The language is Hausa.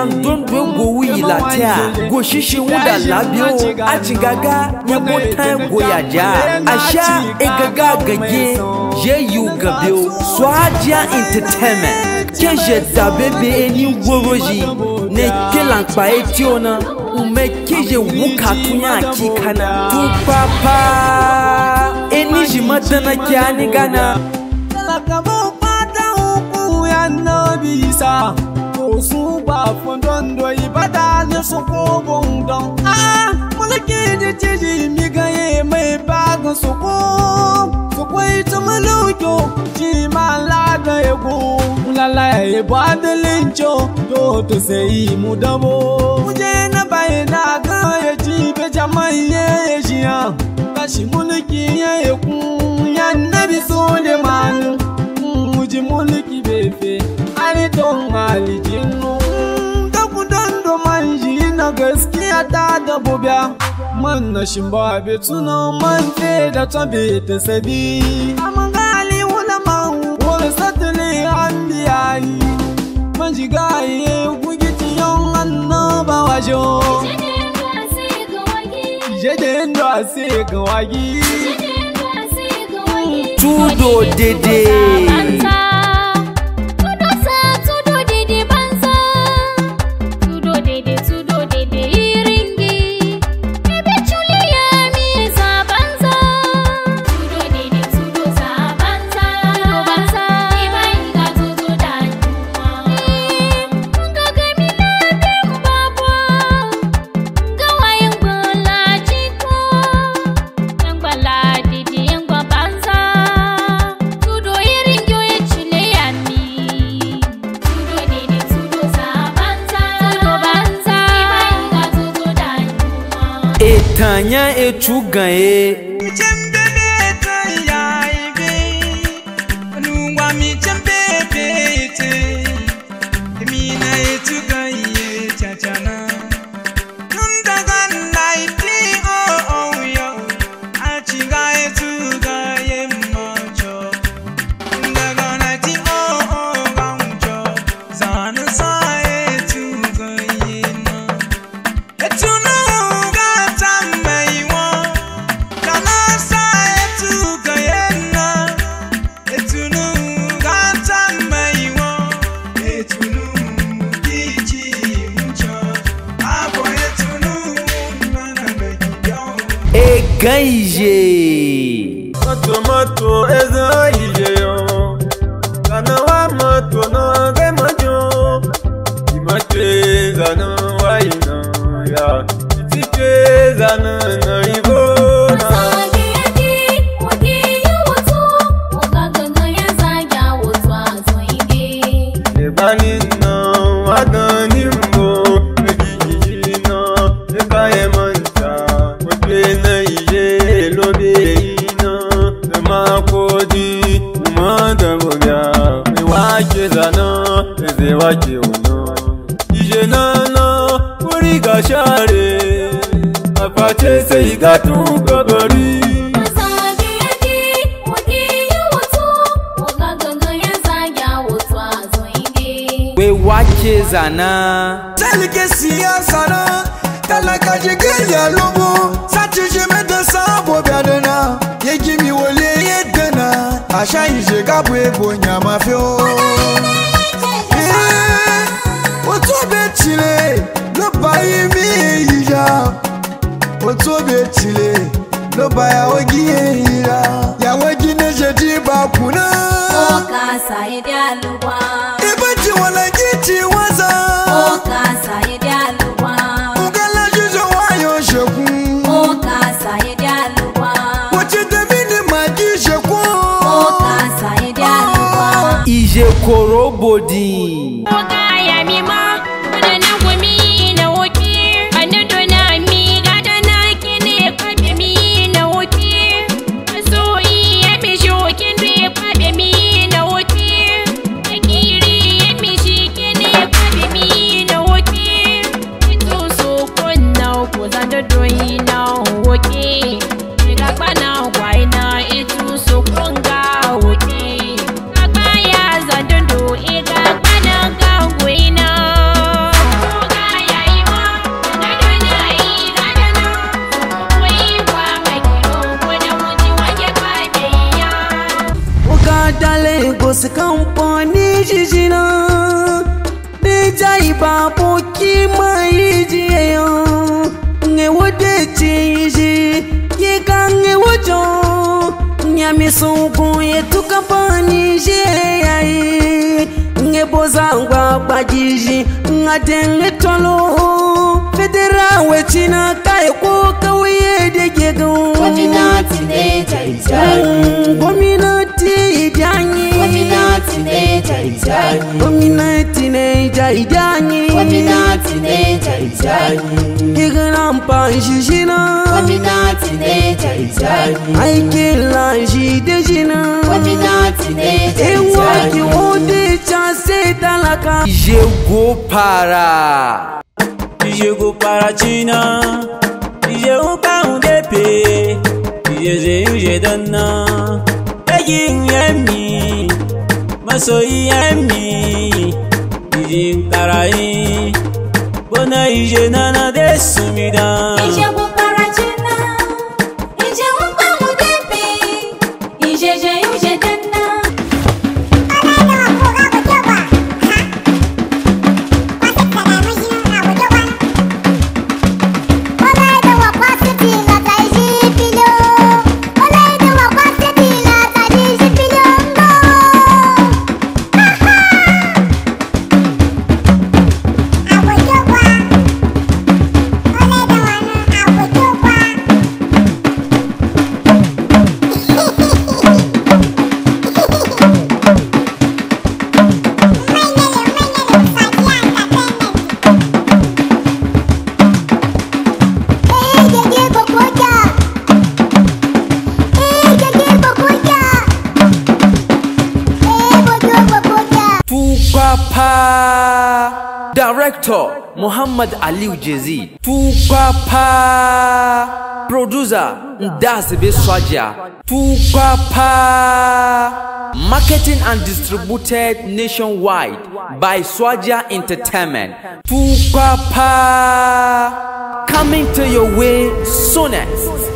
zandon do go wi latia go shishi wunda labio achigaga nyabo tan go yaja asha egaga gage je yu gabio swadia entertainment keje dabebe eni woroji ne kelanpa etiona ume keje wukatunya kikana tu papa eni jimadana kyani gana kabo pata uku ya nabisa suba fondondo ibada ne soko bondon mulki de tiji mi gaye mai bagan soko ito maluko ji malada ego lala e badelincho to sei mudabo muje na bayina ga ya ji be jama'iye jiya kashi mulki ya ekun ya nabi Suleiman muji mulki befe ari don alijinu da kudando manji na gaskiya ta da bobiya man na shimba be tuno man fe da tabe ta sabi amangali ulama wala satli anbiya'i manji gaye gugiti yon annaba wajo jedendo ase gawagi tudo dede Tanya echugae chembebe kaya ibe nuwa mi chembebe te mina echugae chachana nunda ganda iti o yo achiga echugae macho nunda ganda iti o gaucho zana sa echugae na etuna Gaije Tomato ezaije yo kana wa mato no gemajo imate zana waina ya itike zana na ibona ebani no adani mbo ejiji no ebaye manta mutena ije lobe ina makodi umanda bobya wache zana eze wache uno ije nana uri gashare apache sei gatu gagari we wache zana telike siyasa na talaka jigeli alubu sati jime de sabo biadena yegimi wole yedena asha ije gabu ebo nyama feo otobe chile lo bayi mi yija otobe chile lo baya ogi yira ya wegi ne jeji bakuna okasa yedi aluwa ibaji wala giti waza okasa yedi aluwa ugala jujo wayo shekun okasa yedi aluwa wachidemini magi shekun okasa yedi aluwa ije korobodi Agba ya zandondo ega bana ga gwina boss company jijina de jai babu ki mai jiyo nge wode chiji ye kange wojo nyami sungu ye tukapani je ai nge bozangwa bajiji ngadenge tolo federa wetina kai ko kauye de gego Gwamnati ne ta izani. Gwamnati idani. Gwamnati ne ta izani. Gwamnati ne ta idani. Gwamnati ne ta izani. Iganan panshishina. Gwamnati ne ta izani. Aikin lanshi da jina. Gwamnati ne ta izani. Waki wode chance talaka. Jego para. Jego para China. Jego kaunde pe. Jego dana. Yin yemi. Masoyi yemi. Yin karai. Bona ije nana de sumida. Jego para China. Jego kaunde pe. Jego dana. Papa Director Muhammad Aliu Jezi Papa Producer Ndasibe Swaja Papa Marketing and distributed nationwide by Swaja Entertainment Papa Coming to your way soonest.